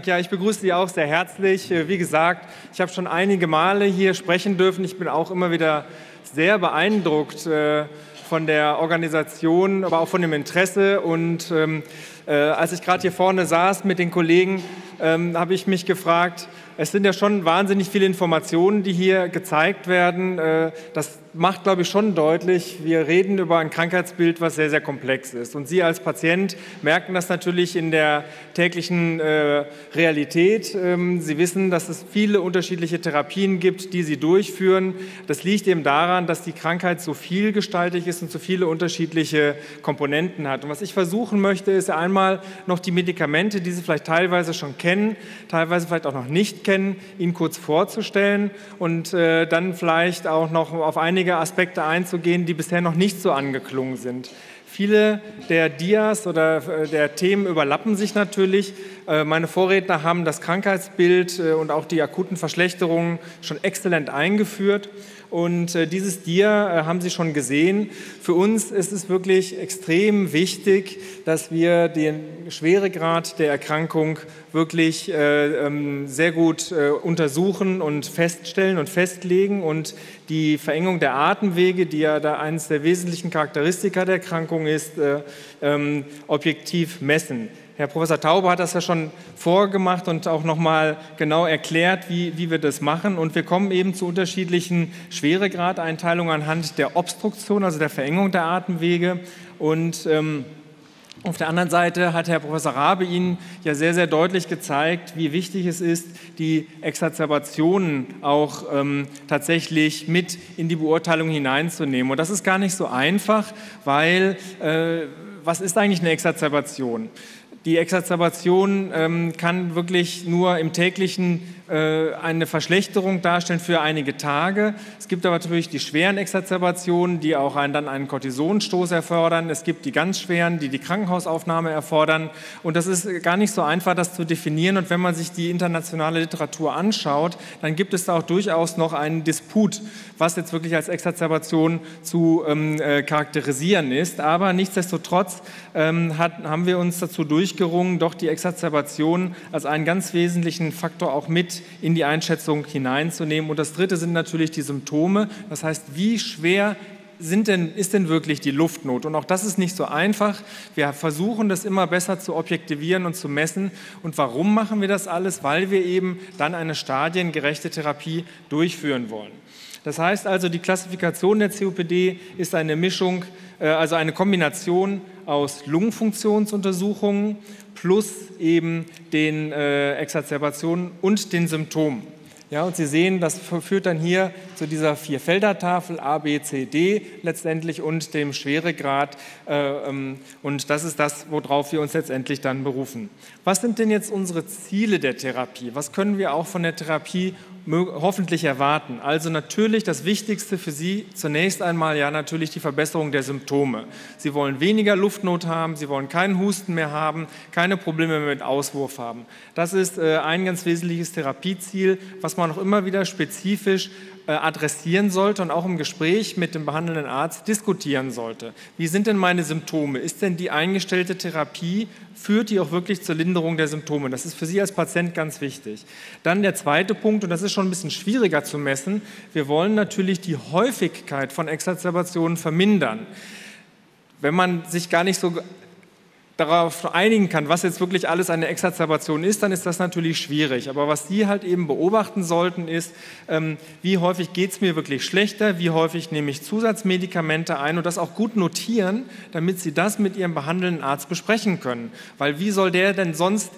Ja, ich begrüße Sie auch sehr herzlich. Wie gesagt, ich habe schon einige Male hier sprechen dürfen. Ich bin auch immer wieder sehr beeindruckt von der Organisation, aber auch von dem Interesse. Und als ich gerade hier vorne saß mit den Kollegen, habe ich mich gefragt, es sind ja schon wahnsinnig viele Informationen, die hier gezeigt werden. Das macht, glaube ich, schon deutlich, wir reden über ein Krankheitsbild, was sehr, sehr komplex ist. Und Sie als Patient merken das natürlich in der täglichen Realität. Sie wissen, dass es viele unterschiedliche Therapien gibt, die Sie durchführen. Das liegt eben daran, dass die Krankheit so vielgestaltig ist und so viele unterschiedliche Komponenten hat. Und was ich versuchen möchte, ist einmal noch die Medikamente, die Sie vielleicht teilweise schon kennen, teilweise vielleicht auch noch nicht kennen, Ihnen kurz vorzustellen und dann vielleicht auch noch auf einige Aspekte einzugehen, die bisher noch nicht so angeklungen sind. Viele der Dias oder der Themen überlappen sich natürlich. Meine Vorredner haben das Krankheitsbild und auch die akuten Verschlechterungen schon exzellent eingeführt. Und dieses Dia haben Sie schon gesehen. Für uns ist es wirklich extrem wichtig, dass wir den Schweregrad der Erkrankung wirklich sehr gut untersuchen und feststellen und festlegen und die Verengung der Atemwege, die ja da eines der wesentlichen Charakteristika der Erkrankung ist, objektiv messen. Herr Professor Taube hat das ja schon vorgemacht und auch nochmal genau erklärt, wie wir das machen. Und wir kommen eben zu unterschiedlichen Schweregradeinteilungen anhand der Obstruktion, also der Verengung der Atemwege. Und auf der anderen Seite hat Herr Professor Rabe Ihnen ja sehr, sehr deutlich gezeigt, wie wichtig es ist, die Exacerbationen auch tatsächlich mit in die Beurteilung hineinzunehmen. Und das ist gar nicht so einfach, weil was ist eigentlich eine Exacerbation? Die Exacerbation kann wirklich nur im täglichen eine Verschlechterung darstellen für einige Tage. Es gibt aber natürlich die schweren Exacerbationen, die auch dann einen Cortisonstoß erfordern. Es gibt die ganz schweren, die die Krankenhausaufnahme erfordern. Und das ist gar nicht so einfach, das zu definieren. Und wenn man sich die internationale Literatur anschaut, dann gibt es da auch durchaus noch einen Disput, was jetzt wirklich als Exacerbation zu charakterisieren ist. Aber nichtsdestotrotz haben wir uns dazu durchgerungen, doch die Exacerbation als einen ganz wesentlichen Faktor auch mit in die Einschätzung hineinzunehmen. Und das Dritte sind natürlich die Symptome. Das heißt, wie schwer ist denn wirklich die Luftnot? Und auch das ist nicht so einfach. Wir versuchen, das immer besser zu objektivieren und zu messen. Und warum machen wir das alles? Weil wir eben dann eine stadiengerechte Therapie durchführen wollen. Das heißt also, die Klassifikation der COPD ist eine Mischung, also eine Kombination aus Lungenfunktionsuntersuchungen plus eben den Exacerbationen und den Symptomen. Ja, und Sie sehen, das führt dann hier zu dieser Vierfelder-Tafel A, B, C, D letztendlich und dem Schweregrad. Und das ist das, worauf wir uns letztendlich dann berufen. Was sind denn jetzt unsere Ziele der Therapie? Was können wir auch von der Therapie hoffentlich erwarten? Also natürlich das Wichtigste für Sie zunächst einmal ja natürlich die Verbesserung der Symptome. Sie wollen weniger Luftnot haben, Sie wollen keinen Husten mehr haben, keine Probleme mehr mit Auswurf haben. Das ist ein ganz wesentliches Therapieziel, was man auch immer wieder spezifisch adressieren sollte und auch im Gespräch mit dem behandelnden Arzt diskutieren sollte. Wie sind denn meine Symptome? Ist denn die eingestellte Therapie, führt die auch wirklich zur Linderung der Symptome? Das ist für Sie als Patient ganz wichtig. Dann der zweite Punkt, und das ist schon ein bisschen schwieriger zu messen, wir wollen natürlich die Häufigkeit von Exacerbationen vermindern. Wenn man sich gar nicht so darauf einigen kann, was jetzt wirklich alles eine Exacerbation ist, dann ist das natürlich schwierig. Aber was Sie halt eben beobachten sollten, ist, wie häufig geht es mir wirklich schlechter, wie häufig nehme ich Zusatzmedikamente ein und das auch gut notieren, damit Sie das mit Ihrem behandelnden Arzt besprechen können. Weil wie soll der denn sonst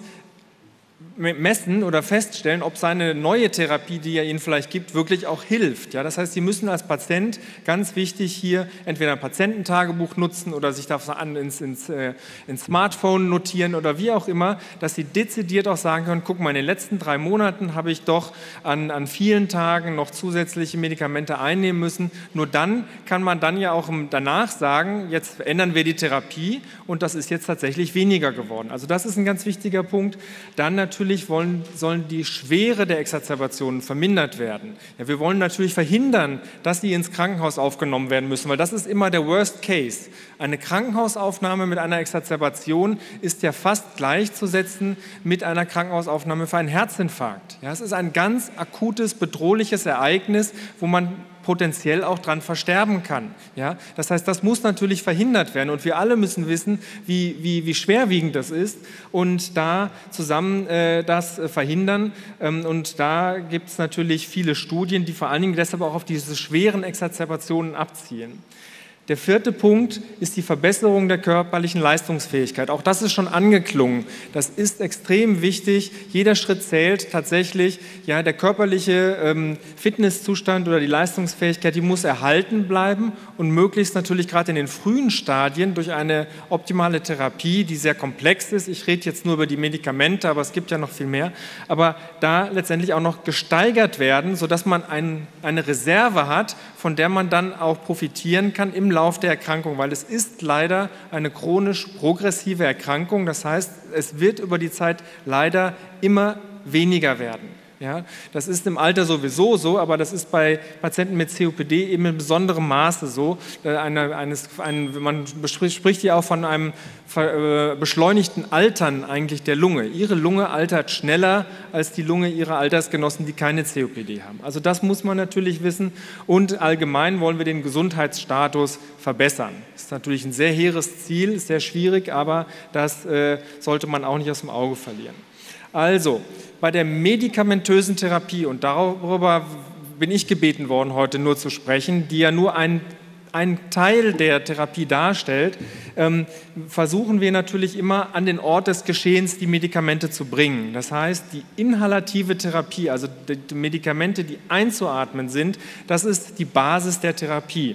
messen oder feststellen, ob seine neue Therapie, die er Ihnen vielleicht gibt, wirklich auch hilft. Ja, das heißt, Sie müssen als Patient ganz wichtig hier entweder ein Patiententagebuch nutzen oder sich das ins Smartphone notieren oder wie auch immer, dass Sie dezidiert auch sagen können, guck mal, in den letzten 3 Monaten habe ich doch an vielen Tagen noch zusätzliche Medikamente einnehmen müssen. Nur dann kann man dann ja auch danach sagen, jetzt ändern wir die Therapie und das ist jetzt tatsächlich weniger geworden. Also das ist ein ganz wichtiger Punkt. Dann natürlich natürlich sollen die Schwere der Exazerbationen vermindert werden. Ja, wir wollen natürlich verhindern, dass sie ins Krankenhaus aufgenommen werden müssen, weil das ist immer der Worst Case. Eine Krankenhausaufnahme mit einer Exazerbation ist ja fast gleichzusetzen mit einer Krankenhausaufnahme für einen Herzinfarkt. Ja, es ist ein ganz akutes, bedrohliches Ereignis, wo man potenziell auch dran versterben kann. Ja? Das heißt, das muss natürlich verhindert werden und wir alle müssen wissen, wie schwerwiegend das ist und da zusammen das verhindern. Und da gibt es natürlich viele Studien, die vor allen Dingen deshalb auch auf diese schweren Exazerbationen abzielen. Der vierte Punkt ist die Verbesserung der körperlichen Leistungsfähigkeit. Auch das ist schon angeklungen. Das ist extrem wichtig. Jeder Schritt zählt tatsächlich. Ja, der körperliche Fitnesszustand oder die Leistungsfähigkeit, die muss erhalten bleiben und möglichst natürlich gerade in den frühen Stadien durch eine optimale Therapie, die sehr komplex ist. Ich rede jetzt nur über die Medikamente, aber es gibt ja noch viel mehr. Aber da letztendlich auch noch gesteigert werden, sodass man eine Reserve hat, von der man dann auch profitieren kann im Lauf der Erkrankung, weil es ist leider eine chronisch progressive Erkrankung. Das heißt, es wird über die Zeit leider immer weniger werden. Ja, das ist im Alter sowieso so, aber das ist bei Patienten mit COPD eben in besonderem Maße so. Man spricht hier auch von einem beschleunigten Altern eigentlich der Lunge. Ihre Lunge altert schneller als die Lunge ihrer Altersgenossen, die keine COPD haben. Also das muss man natürlich wissen und allgemein wollen wir den Gesundheitsstatus verbessern. Das ist natürlich ein sehr hehres Ziel, ist sehr schwierig, aber das sollte man auch nicht aus dem Auge verlieren. Also, bei der medikamentösen Therapie, und darüber bin ich gebeten worden, heute nur zu sprechen, die ja nur ein Teil der Therapie darstellt, versuchen wir natürlich immer an den Ort des Geschehens die Medikamente zu bringen. Das heißt, die inhalative Therapie, also die Medikamente, die einzuatmen sind, das ist die Basis der Therapie.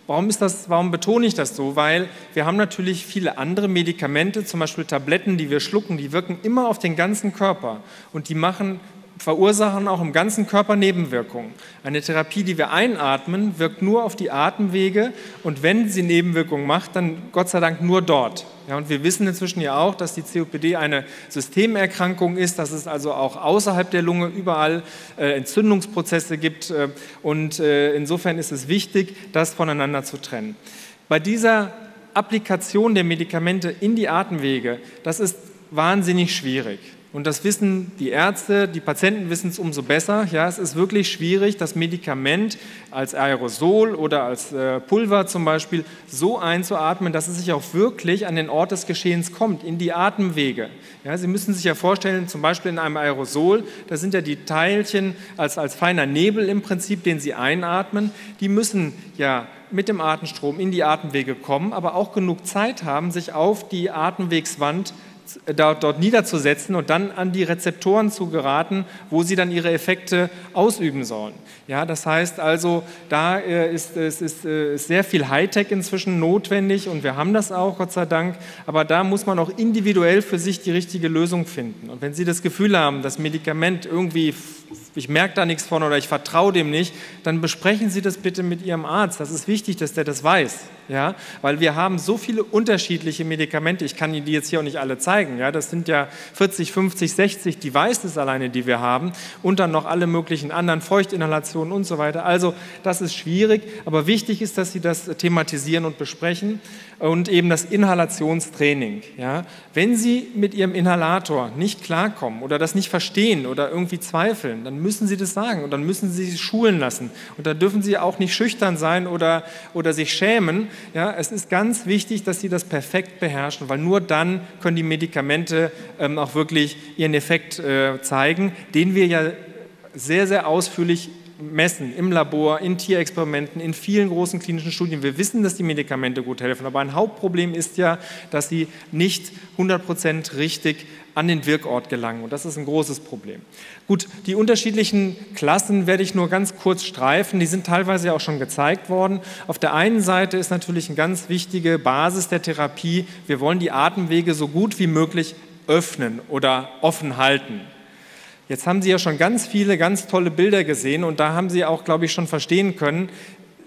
Warum betone ich das so? Weil wir haben natürlich viele andere Medikamente, zum Beispiel Tabletten, die wir schlucken, die wirken immer auf den ganzen Körper und die verursachen auch im ganzen Körper Nebenwirkungen. Eine Therapie, die wir einatmen, wirkt nur auf die Atemwege und wenn sie Nebenwirkungen macht, dann Gott sei Dank nur dort. Ja, und wir wissen inzwischen ja auch, dass die COPD eine Systemerkrankung ist, dass es also auch außerhalb der Lunge überall Entzündungsprozesse gibt und insofern ist es wichtig, das voneinander zu trennen. Bei dieser Applikation der Medikamente in die Atemwege, das ist wahnsinnig schwierig. Und das wissen die Ärzte, die Patienten wissen es umso besser. Ja, es ist wirklich schwierig, das Medikament als Aerosol oder als Pulver zum Beispiel so einzuatmen, dass es sich auch wirklich an den Ort des Geschehens kommt, in die Atemwege. Ja, Sie müssen sich ja vorstellen, zum Beispiel in einem Aerosol, da sind ja die Teilchen als feiner Nebel im Prinzip, den Sie einatmen, die müssen ja mit dem Atemstrom in die Atemwege kommen, aber auch genug Zeit haben, sich auf die Atemwegswand dort niederzusetzen und dann an die Rezeptoren zu geraten, wo sie dann ihre Effekte ausüben sollen. Ja, das heißt also, da ist sehr viel Hightech inzwischen notwendig und wir haben das auch, Gott sei Dank, aber da muss man auch individuell für sich die richtige Lösung finden. Und wenn Sie das Gefühl haben, das Medikament irgendwie, ich merke da nichts von oder ich vertraue dem nicht, dann besprechen Sie das bitte mit Ihrem Arzt. Das ist wichtig, dass der das weiß, ja, weil wir haben so viele unterschiedliche Medikamente, ich kann Ihnen die jetzt hier auch nicht alle zeigen, ja, das sind ja 40, 50, 60 Devices alleine, die wir haben und dann noch alle möglichen anderen Feuchtinhalationen und so weiter. Also das ist schwierig, aber wichtig ist, dass Sie das thematisieren und besprechen und eben das Inhalationstraining. Ja. Wenn Sie mit Ihrem Inhalator nicht klarkommen oder das nicht verstehen oder irgendwie zweifeln, dann müssen Sie das sagen und dann müssen Sie sich schulen lassen. Und da dürfen Sie auch nicht schüchtern sein oder sich schämen. Ja. Es ist ganz wichtig, dass Sie das perfekt beherrschen, weil nur dann können die Medikamente auch wirklich ihren Effekt zeigen, den wir ja sehr, sehr ausführlich messen im Labor, in Tierexperimenten, in vielen großen klinischen Studien. Wir wissen, dass die Medikamente gut helfen, aber ein Hauptproblem ist ja, dass sie nicht 100% richtig an den Wirkort gelangen und das ist ein großes Problem. Gut, die unterschiedlichen Klassen werde ich nur ganz kurz streifen, die sind teilweise ja auch schon gezeigt worden. Auf der einen Seite ist natürlich eine ganz wichtige Basis der Therapie, wir wollen die Atemwege so gut wie möglich öffnen oder offen halten. Jetzt haben Sie ja schon ganz viele, ganz tolle Bilder gesehen und da haben Sie auch, glaube ich, schon verstehen können,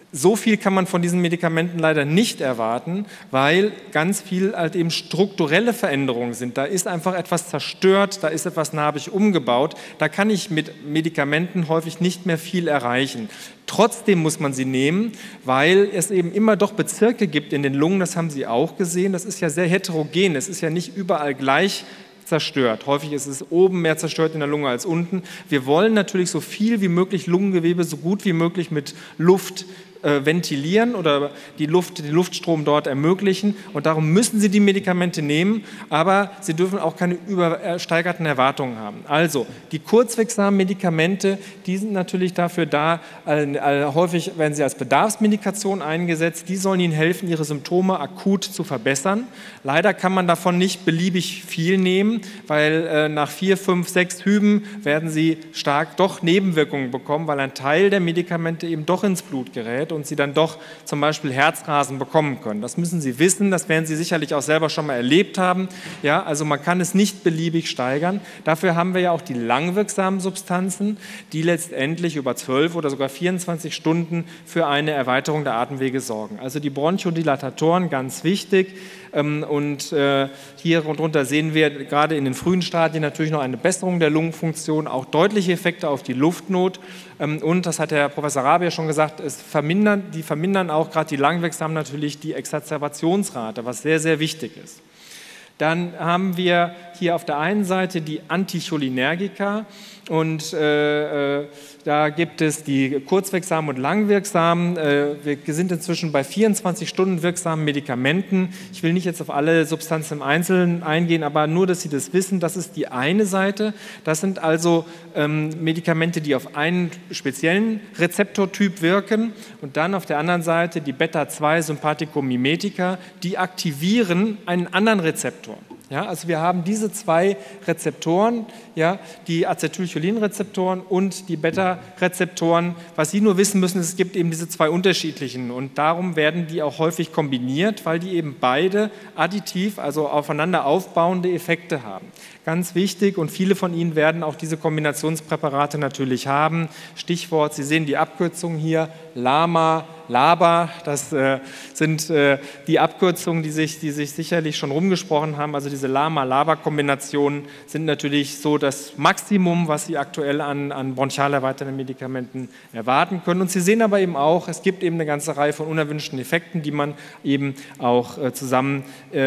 So viel kann man von diesen Medikamenten leider nicht erwarten, weil ganz viel halt eben strukturelle Veränderungen sind. Da ist einfach etwas zerstört, da ist etwas narbig umgebaut. Da kann ich mit Medikamenten häufig nicht mehr viel erreichen. Trotzdem muss man sie nehmen, weil es eben immer doch Bezirke gibt in den Lungen, das haben Sie auch gesehen. Das ist ja sehr heterogen, es ist ja nicht überall gleich zerstört. Häufig ist es oben mehr zerstört in der Lunge als unten. Wir wollen natürlich so viel wie möglich Lungengewebe so gut wie möglich mit Luft ventilieren oder den Luftstrom dort ermöglichen und darum müssen Sie die Medikamente nehmen, aber Sie dürfen auch keine übersteigerten Erwartungen haben. Also die kurzwirksamen Medikamente, die sind natürlich dafür da, häufig werden sie als Bedarfsmedikation eingesetzt, die sollen Ihnen helfen, Ihre Symptome akut zu verbessern. Leider kann man davon nicht beliebig viel nehmen, weil nach 4, 5, 6 Hüben werden Sie stark doch Nebenwirkungen bekommen, weil ein Teil der Medikamente eben doch ins Blut gerät und Sie dann doch zum Beispiel Herzrasen bekommen können. Das müssen Sie wissen, das werden Sie sicherlich auch selber schon mal erlebt haben. Ja, also man kann es nicht beliebig steigern. Dafür haben wir ja auch die langwirksamen Substanzen, die letztendlich über 12 oder sogar 24 Stunden für eine Erweiterung der Atemwege sorgen. Also die Bronchodilatatoren, ganz wichtig. Und hier drunter sehen wir gerade in den frühen Stadien natürlich noch eine Besserung der Lungenfunktion, auch deutliche Effekte auf die Luftnot. Und, das hat Herr Professor Rabia schon gesagt, die vermindern auch gerade die langwirksamen natürlich die Exacerbationsrate, was sehr, sehr wichtig ist. Dann haben wir hier auf der einen Seite die Anticholinergika und da gibt es die kurzwirksamen und langwirksamen. Wir sind inzwischen bei 24 Stunden wirksamen Medikamenten. Ich will nicht jetzt auf alle Substanzen im Einzelnen eingehen, aber nur, dass Sie das wissen, das ist die eine Seite. Das sind also Medikamente, die auf einen speziellen Rezeptortyp wirken und dann auf der anderen Seite die Beta-2-Sympathikomimetika, die aktivieren einen anderen Rezeptor. Ja, also wir haben diese zwei Rezeptoren, ja, die Acetylcholinrezeptoren und die Beta-Rezeptoren. Was Sie nur wissen müssen, ist, es gibt eben diese zwei unterschiedlichen und darum werden die auch häufig kombiniert, weil die eben beide additiv, also aufeinander aufbauende Effekte haben. Ganz wichtig und viele von Ihnen werden auch diese Kombinationspräparate natürlich haben. Stichwort, Sie sehen die Abkürzung hier, LAMA, LABA, das sind die Abkürzungen, die sich sicherlich schon rumgesprochen haben. Also diese LAMA-LABA-Kombinationen sind natürlich so das Maximum, was Sie aktuell an bronchial erweiternden Medikamenten erwarten können. Und Sie sehen aber eben auch, es gibt eben eine ganze Reihe von unerwünschten Effekten, die man eben auch zusammen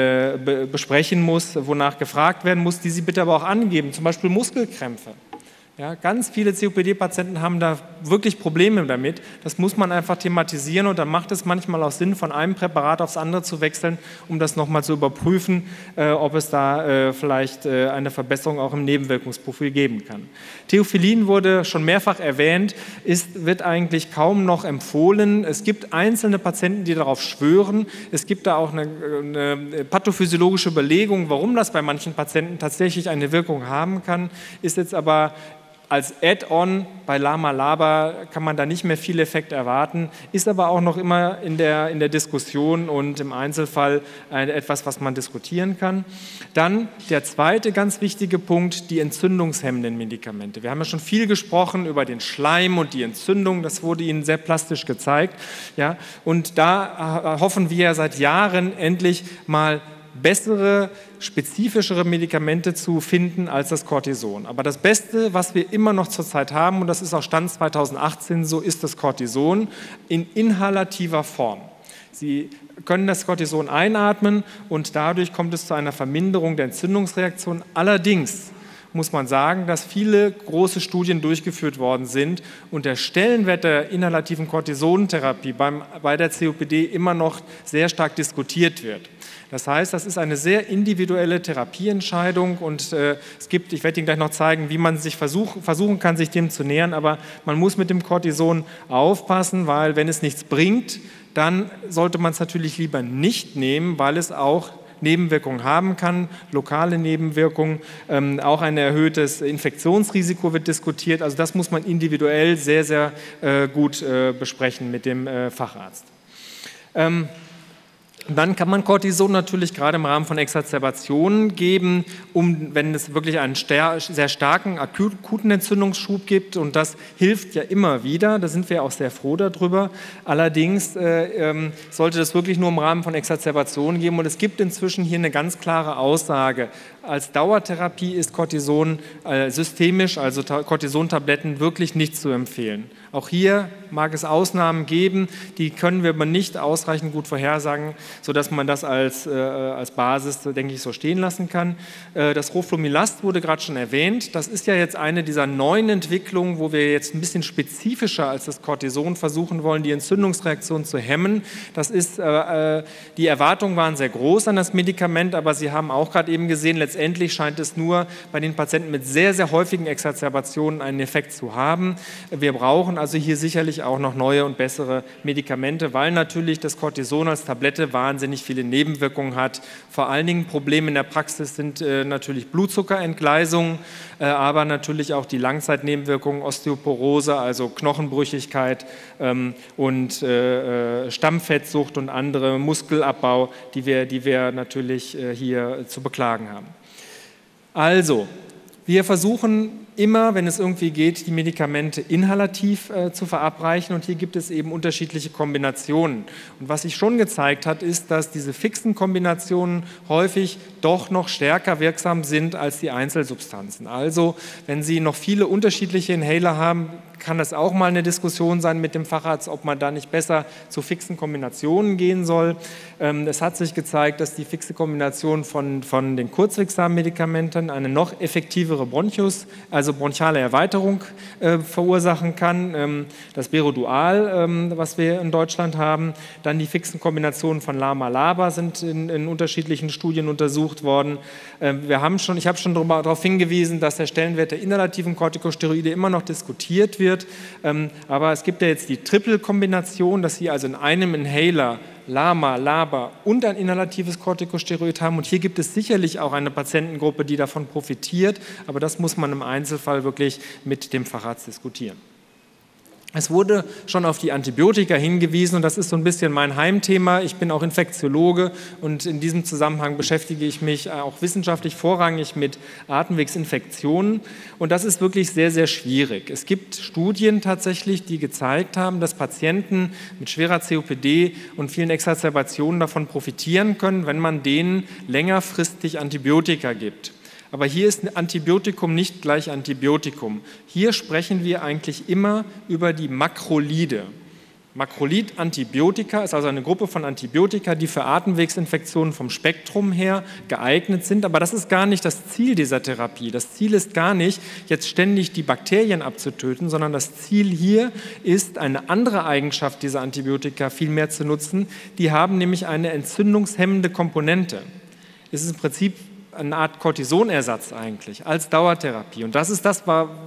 besprechen muss, wonach gefragt werden muss, die Sie bitte aber auch angeben, zum Beispiel Muskelkrämpfe. Ja, ganz viele COPD-Patienten haben da wirklich Probleme damit. Das muss man einfach thematisieren und dann macht es manchmal auch Sinn, von einem Präparat aufs andere zu wechseln, um das nochmal zu überprüfen, ob es da vielleicht eine Verbesserung auch im Nebenwirkungsprofil geben kann. Theophyllin wurde schon mehrfach erwähnt, wird eigentlich kaum noch empfohlen. Es gibt einzelne Patienten, die darauf schwören. Es gibt da auch eine pathophysiologische Belegung, warum das bei manchen Patienten tatsächlich eine Wirkung haben kann, ist jetzt aber als Add-on bei LAMA-LABA kann man da nicht mehr viel Effekt erwarten, ist aber auch noch immer in der Diskussion und im Einzelfall etwas, was man diskutieren kann. Dann der zweite ganz wichtige Punkt, die entzündungshemmenden Medikamente. Wir haben ja schon viel gesprochen über den Schleim und die Entzündung, das wurde Ihnen sehr plastisch gezeigt. Ja? Und da hoffen wir ja seit Jahren endlich mal bessere, spezifischere Medikamente zu finden als das Cortison. Aber das Beste, was wir immer noch zurzeit haben, und das ist auch Stand 2018 so, ist das Cortison in inhalativer Form. Sie können das Cortison einatmen und dadurch kommt es zu einer Verminderung der Entzündungsreaktion. Allerdings muss man sagen, dass viele große Studien durchgeführt worden sind und der Stellenwert der inhalativen Cortisontherapie bei der COPD immer noch sehr stark diskutiert wird. Das heißt, das ist eine sehr individuelle Therapieentscheidung und ich werde Ihnen gleich noch zeigen, wie man sich versuchen kann, sich dem zu nähern, aber man muss mit dem Cortison aufpassen, weil wenn es nichts bringt, dann sollte man es natürlich lieber nicht nehmen, weil es auch Nebenwirkungen haben kann, lokale Nebenwirkungen, auch ein erhöhtes Infektionsrisiko wird diskutiert. Also das muss man individuell sehr, sehr gut besprechen mit dem Facharzt. Dann kann man Cortison natürlich gerade im Rahmen von Exacerbationen geben, wenn es wirklich einen sehr starken akuten Entzündungsschub gibt, und das hilft ja immer wieder, da sind wir auch sehr froh darüber. Allerdings sollte das wirklich nur im Rahmen von Exacerbationen geben, und es gibt inzwischen hier eine ganz klare Aussage. Als Dauertherapie ist Cortison systemisch, also Cortison-Tabletten, wirklich nicht zu empfehlen. Auch hier mag es Ausnahmen geben, die können wir aber nicht ausreichend gut vorhersagen, sodass man das als Basis, denke ich, so stehen lassen kann. Das Roflumilast wurde gerade schon erwähnt. Das ist ja jetzt eine dieser neuen Entwicklungen, wo wir jetzt ein bisschen spezifischer als das Cortison versuchen wollen, die Entzündungsreaktion zu hemmen. Das ist, die Erwartungen waren sehr groß an das Medikament, aber Sie haben auch gerade eben gesehen, letztendlich scheint es nur bei den Patienten mit sehr, sehr häufigen Exacerbationen einen Effekt zu haben. Wir brauchen also hier sicherlich auch noch neue und bessere Medikamente, weil natürlich das Cortison als Tablette wahnsinnig viele Nebenwirkungen hat. Vor allen Dingen Probleme in der Praxis sind natürlich Blutzuckerentgleisung, aber natürlich auch die Langzeitnebenwirkungen, Osteoporose, also Knochenbrüchigkeit und Stammfettsucht und andere Muskelabbau, die wir natürlich hier zu beklagen haben. Also, wir versuchen immer, wenn es irgendwie geht, die Medikamente inhalativ zu verabreichen, und hier gibt es eben unterschiedliche Kombinationen. Und was sich schon gezeigt hat, ist, dass diese fixen Kombinationen häufig doch noch stärker wirksam sind als die Einzelsubstanzen. Also, wenn Sie noch viele unterschiedliche Inhaler haben, kann das auch mal eine Diskussion sein mit dem Facharzt, ob man da nicht besser zu fixen Kombinationen gehen soll. Es hat sich gezeigt, dass die fixe Kombination von den kurzwirksamen Medikamenten eine noch effektivere also bronchiale Erweiterung verursachen kann. Das Berodual, was wir in Deutschland haben, dann die fixen Kombinationen von LAMA-LABA sind in unterschiedlichen Studien untersucht worden. Ich habe schon darauf hingewiesen, dass der Stellenwert der inhalativen Corticosteroide immer noch diskutiert wird. Aber es gibt ja jetzt die Triple-Kombination, dass Sie also in einem Inhaler LAMA, LABA und ein inhalatives Corticosteroid haben. Und hier gibt es sicherlich auch eine Patientengruppe, die davon profitiert. Aber das muss man im Einzelfall wirklich mit dem Facharzt diskutieren. Es wurde schon auf die Antibiotika hingewiesen, und das ist so ein bisschen mein Heimthema. Ich bin auch Infektiologe, und in diesem Zusammenhang beschäftige ich mich auch wissenschaftlich vorrangig mit Atemwegsinfektionen, und das ist wirklich sehr, sehr schwierig. Es gibt Studien tatsächlich, die gezeigt haben, dass Patienten mit schwerer COPD und vielen Exacerbationen davon profitieren können, wenn man denen längerfristig Antibiotika gibt. Aber hier ist ein Antibiotikum nicht gleich Antibiotikum. Hier sprechen wir eigentlich immer über die Makrolide. Makrolid-Antibiotika ist also eine Gruppe von Antibiotika, die für Atemwegsinfektionen vom Spektrum her geeignet sind. Aber das ist gar nicht das Ziel dieser Therapie. Das Ziel ist gar nicht, jetzt ständig die Bakterien abzutöten, sondern das Ziel hier ist, eine andere Eigenschaft dieser Antibiotika viel mehr zu nutzen. Die haben nämlich eine entzündungshemmende Komponente. Es ist im Prinzip eine Art Cortisonersatz eigentlich, als Dauertherapie. Und das ist das,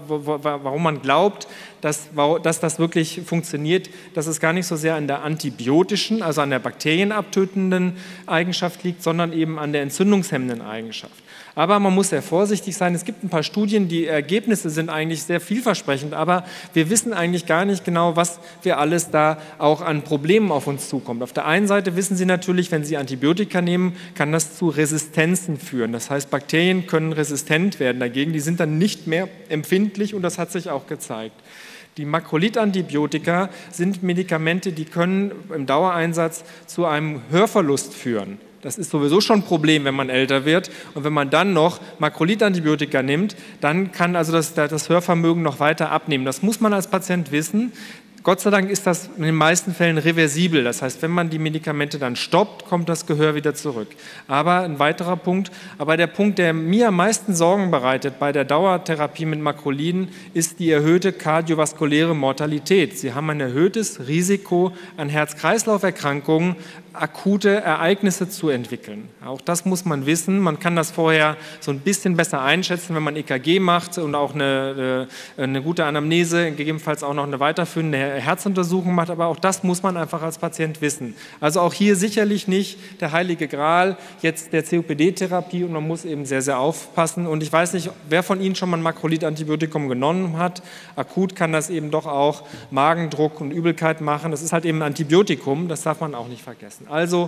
warum man glaubt, dass das wirklich funktioniert, dass es gar nicht so sehr an der antibiotischen, also an der bakterienabtötenden Eigenschaft liegt, sondern eben an der entzündungshemmenden Eigenschaft. Aber man muss sehr vorsichtig sein. Es gibt ein paar Studien, die Ergebnisse sind eigentlich sehr vielversprechend, aber wir wissen eigentlich gar nicht genau, was wir alles da auch an Problemen auf uns zukommt. Auf der einen Seite wissen Sie natürlich, wenn Sie Antibiotika nehmen, kann das zu Resistenzen führen. Das heißt, Bakterien können resistent werden dagegen, die sind dann nicht mehr empfindlich, und das hat sich auch gezeigt. Die Makrolid-Antibiotika sind Medikamente, die können im Dauereinsatz zu einem Hörverlust führen. Das ist sowieso schon ein Problem, wenn man älter wird. Und wenn man dann noch Makrolid-Antibiotika nimmt, dann kann also das Hörvermögen noch weiter abnehmen. Das muss man als Patient wissen. Gott sei Dank ist das in den meisten Fällen reversibel. Das heißt, wenn man die Medikamente dann stoppt, kommt das Gehör wieder zurück. Aber ein weiterer Punkt, der Punkt, der mir am meisten Sorgen bereitet bei der Dauertherapie mit Makroliden, ist die erhöhte kardiovaskuläre Mortalität. Sie haben ein erhöhtes Risiko an Herz-Kreislauf-Erkrankungen, akute Ereignisse zu entwickeln. Auch das muss man wissen. Man kann das vorher so ein bisschen besser einschätzen, wenn man EKG macht und auch eine gute Anamnese, gegebenenfalls auch noch eine weiterführende Herzuntersuchung macht, aber auch das muss man einfach als Patient wissen. Also auch hier sicherlich nicht der heilige Gral jetzt der COPD-Therapie und man muss eben sehr, sehr aufpassen. Und ich weiß nicht, wer von Ihnen schon mal ein Makrolid-Antibiotikum genommen hat. Akut kann das eben doch auch Magendruck und Übelkeit machen. Das ist halt eben ein Antibiotikum, das darf man auch nicht vergessen. Also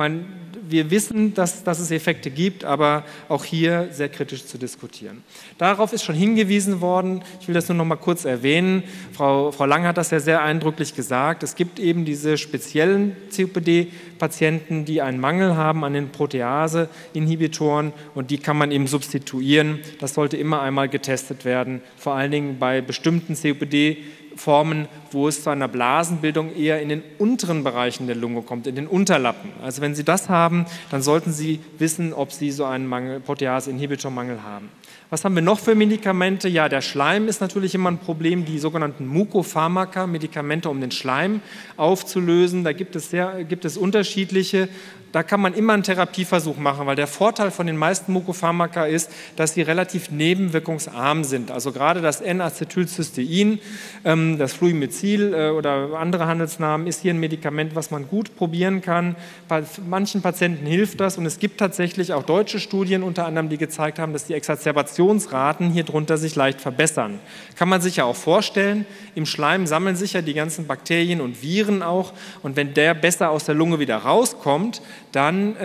wir wissen, dass es Effekte gibt, aber auch hier sehr kritisch zu diskutieren. Darauf ist schon hingewiesen worden. Ich will das nur noch mal kurz erwähnen. Frau Lang hat das ja sehr eindrücklich gesagt. Es gibt eben diese speziellen COPD-Patienten, die einen Mangel haben an den Protease-Inhibitoren und die kann man eben substituieren. Das sollte immer einmal getestet werden, vor allen Dingen bei bestimmten COPD-Formen, wo es zu einer Blasenbildung eher in den unteren Bereichen der Lunge kommt, in den Unterlappen. Also wenn Sie das haben, dann sollten Sie wissen, ob Sie so einen Protease-Inhibitor-Mangel haben. Was haben wir noch für Medikamente? Ja, der Schleim ist natürlich immer ein Problem, die sogenannten Mukopharmaka, Medikamente, um den Schleim aufzulösen. Da gibt es unterschiedliche. Da kann man immer einen Therapieversuch machen, weil der Vorteil von den meisten Mukopharmaka ist, dass sie relativ nebenwirkungsarm sind. Also gerade das N-Acetylcystein, das Fluimizil oder andere Handelsnamen ist hier ein Medikament, was man gut probieren kann. Bei manchen Patienten hilft das und es gibt tatsächlich auch deutsche Studien, unter anderem, die gezeigt haben, dass die Exazerbationsraten hier drunter sich leicht verbessern. Kann man sich ja auch vorstellen, im Schleim sammeln sich ja die ganzen Bakterien und Viren auch und wenn der besser aus der Lunge wieder rauskommt, dann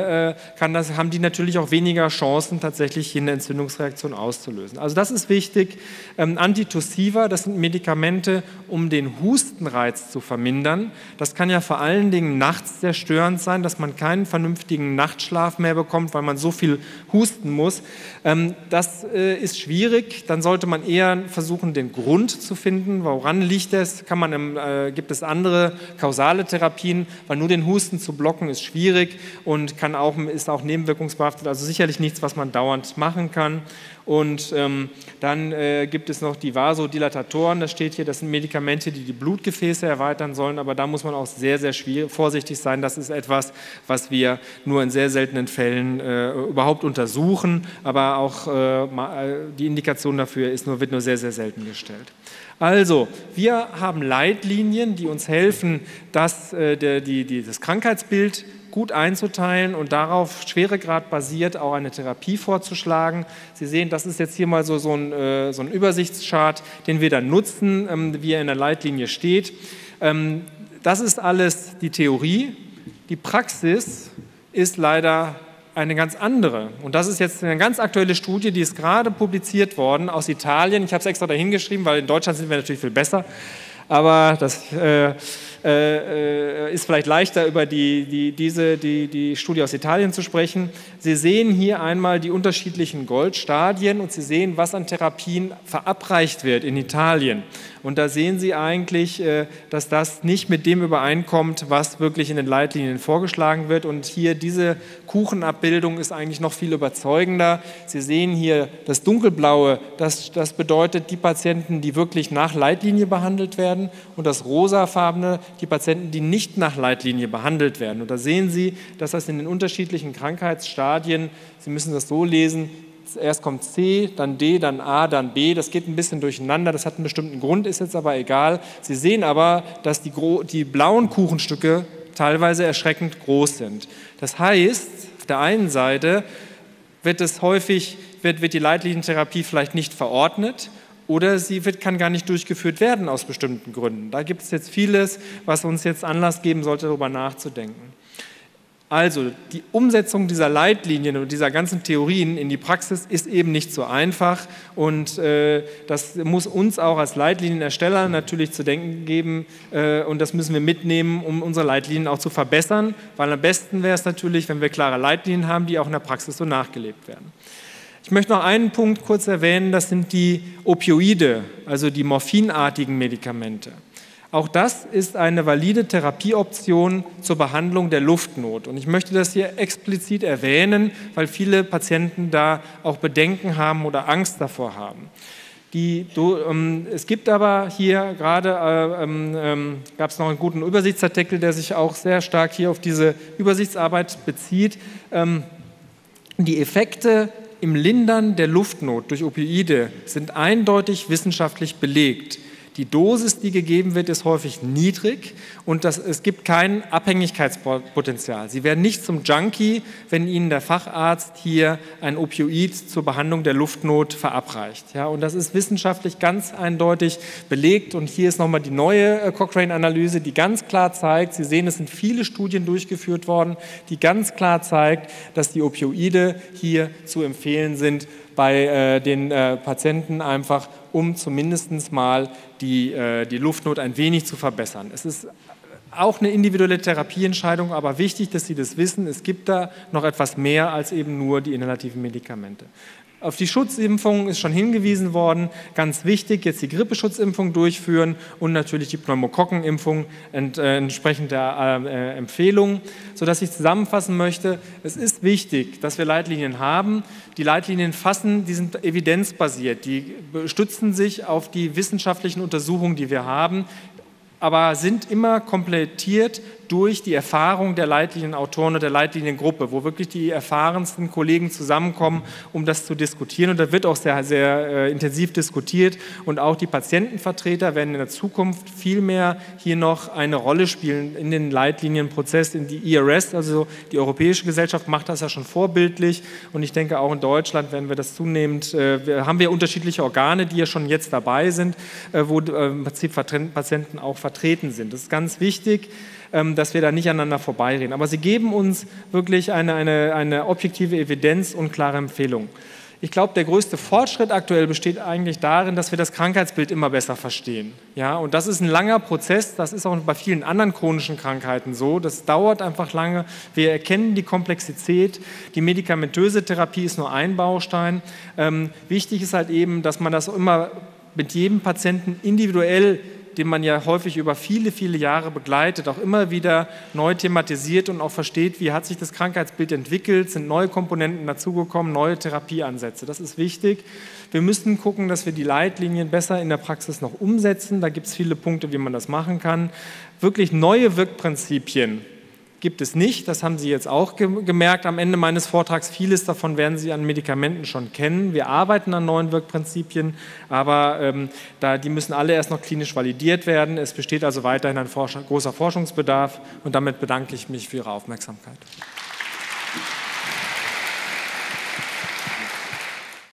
haben die natürlich auch weniger Chancen, tatsächlich hier eine Entzündungsreaktion auszulösen. Also das ist wichtig. Antitussiva, das sind Medikamente, um den Hustenreiz zu vermindern. Das kann ja vor allen Dingen nachts sehr störend sein, dass man keinen vernünftigen Nachtschlaf mehr bekommt, weil man so viel husten muss. Das ist schwierig. Dann sollte man eher versuchen, den Grund zu finden. Woran liegt es? Gibt es andere kausale Therapien? Weil nur den Husten zu blocken ist schwierig und ist auch nebenwirkungsbehaftet. Also sicherlich nichts, was man dauernd machen kann. Und dann gibt es noch die Vasodilatatoren, das steht hier, das sind Medikamente, die die Blutgefäße erweitern sollen, aber da muss man auch sehr, sehr vorsichtig sein. Das ist etwas, was wir nur in sehr seltenen Fällen überhaupt untersuchen, aber auch die Indikation dafür wird nur sehr, sehr selten gestellt. Also, wir haben Leitlinien, die uns helfen, das Krankheitsbild gut einzuteilen und darauf schweregradbasiert auch eine Therapie vorzuschlagen. Sie sehen, das ist jetzt hier mal so ein Übersichtschart, den wir dann nutzen, wie er in der Leitlinie steht. Das ist alles die Theorie. Die Praxis ist leider eine ganz andere. Und das ist jetzt eine ganz aktuelle Studie, die ist gerade publiziert worden aus Italien. Ich habe es extra dahin geschrieben, weil in Deutschland sind wir natürlich viel besser. Aber das ist vielleicht leichter, über die Studie aus Italien zu sprechen. Sie sehen hier einmal die unterschiedlichen Goldstadien und Sie sehen, was an Therapien verabreicht wird in Italien. Und da sehen Sie eigentlich, dass das nicht mit dem übereinkommt, was wirklich in den Leitlinien vorgeschlagen wird. Und hier diese Kuchenabbildung ist eigentlich noch viel überzeugender. Sie sehen hier das Dunkelblaue, das bedeutet die Patienten, die wirklich nach Leitlinie behandelt werden. Und das Rosafarbene, die Patienten, die nicht nach Leitlinie behandelt werden. Und da sehen Sie, dass das in den unterschiedlichen Krankheitsstadien, Sie müssen das so lesen, erst kommt C, dann D, dann A, dann B. Das geht ein bisschen durcheinander, das hat einen bestimmten Grund, ist jetzt aber egal. Sie sehen aber, dass die blauen Kuchenstücke teilweise erschreckend groß sind. Das heißt, auf der einen Seite wird die Leitlinientherapie vielleicht nicht verordnet oder kann gar nicht durchgeführt werden aus bestimmten Gründen. Da gibt es jetzt vieles, was uns jetzt Anlass geben sollte, darüber nachzudenken. Also die Umsetzung dieser Leitlinien und dieser ganzen Theorien in die Praxis ist eben nicht so einfach und das muss uns auch als Leitlinienersteller natürlich zu denken geben und das müssen wir mitnehmen, um unsere Leitlinien auch zu verbessern, weil am besten wäre es natürlich, wenn wir klare Leitlinien haben, die auch in der Praxis so nachgelebt werden. Ich möchte noch einen Punkt kurz erwähnen, das sind die Opioide, also die morphinartigen Medikamente. Auch das ist eine valide Therapieoption zur Behandlung der Luftnot. Und ich möchte das hier explizit erwähnen, weil viele Patienten da auch Bedenken haben oder Angst davor haben. Es gibt aber hier gerade, gab es noch einen guten Übersichtsartikel, der sich auch sehr stark hier auf diese Übersichtsarbeit bezieht. Die Effekte im Lindern der Luftnot durch Opioide sind eindeutig wissenschaftlich belegt. Die Dosis, die gegeben wird, ist häufig niedrig und es gibt kein Abhängigkeitspotenzial. Sie werden nicht zum Junkie, wenn Ihnen der Facharzt hier ein Opioid zur Behandlung der Luftnot verabreicht. Ja, und das ist wissenschaftlich ganz eindeutig belegt. Und hier ist nochmal die neue Cochrane-Analyse, die ganz klar zeigt, Sie sehen, es sind viele Studien durchgeführt worden, die ganz klar zeigt, dass die Opioide hier zu empfehlen sind bei den Patienten, einfach um zumindest mal die Luftnot ein wenig zu verbessern. Es ist auch eine individuelle Therapieentscheidung, aber wichtig, dass Sie das wissen, es gibt da noch etwas mehr als eben nur die inhalativen Medikamente. Auf die Schutzimpfung ist schon hingewiesen worden. Ganz wichtig, jetzt die Grippeschutzimpfung durchführen und natürlich die Pneumokokkenimpfung entsprechend der Empfehlung. Sodass ich zusammenfassen möchte, es ist wichtig, dass wir Leitlinien haben. Die Leitlinien die sind evidenzbasiert, die stützen sich auf die wissenschaftlichen Untersuchungen, die wir haben, aber sind immer komplettiert durch die Erfahrung der Leitlinienautoren und der Leitliniengruppe, wo wirklich die erfahrensten Kollegen zusammenkommen, um das zu diskutieren. Und da wird auch sehr, sehr intensiv diskutiert. Und auch die Patientenvertreter werden in der Zukunft viel mehr hier noch eine Rolle spielen in den Leitlinienprozess, in die ERS, also die Europäische Gesellschaft macht das ja schon vorbildlich. Und ich denke, auch in Deutschland werden wir das zunehmend, haben wir unterschiedliche Organe, die ja schon jetzt dabei sind, wo im Prinzip Patienten auch vertreten sind. Das ist ganz wichtig, dass wir da nicht aneinander vorbeireden. Aber sie geben uns wirklich eine objektive Evidenz und klare Empfehlungen. Ich glaube, der größte Fortschritt aktuell besteht eigentlich darin, dass wir das Krankheitsbild immer besser verstehen. Ja, und das ist ein langer Prozess, das ist auch bei vielen anderen chronischen Krankheiten so. Das dauert einfach lange. Wir erkennen die Komplexität. Die medikamentöse Therapie ist nur ein Baustein. Wichtig ist halt eben, dass man das immer mit jedem Patienten individuell, den man ja häufig über viele, viele Jahre begleitet, auch immer wieder neu thematisiert und auch versteht, wie hat sich das Krankheitsbild entwickelt, sind neue Komponenten dazugekommen, neue Therapieansätze. Das ist wichtig. Wir müssen gucken, dass wir die Leitlinien besser in der Praxis noch umsetzen. Da gibt es viele Punkte, wie man das machen kann. Wirklich neue Wirkprinzipien gibt es nicht. Das haben Sie jetzt auch gemerkt am Ende meines Vortrags. Vieles davon werden Sie an Medikamenten schon kennen. Wir arbeiten an neuen Wirkprinzipien, aber die müssen alle erst noch klinisch validiert werden. Es besteht also weiterhin ein großer Forschungsbedarf und damit bedanke ich mich für Ihre Aufmerksamkeit.